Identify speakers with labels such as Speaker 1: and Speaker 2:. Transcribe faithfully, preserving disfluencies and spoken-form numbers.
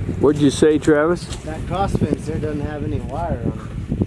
Speaker 1: What'd you say, Travis?
Speaker 2: That cross fence there doesn't have any wire on it.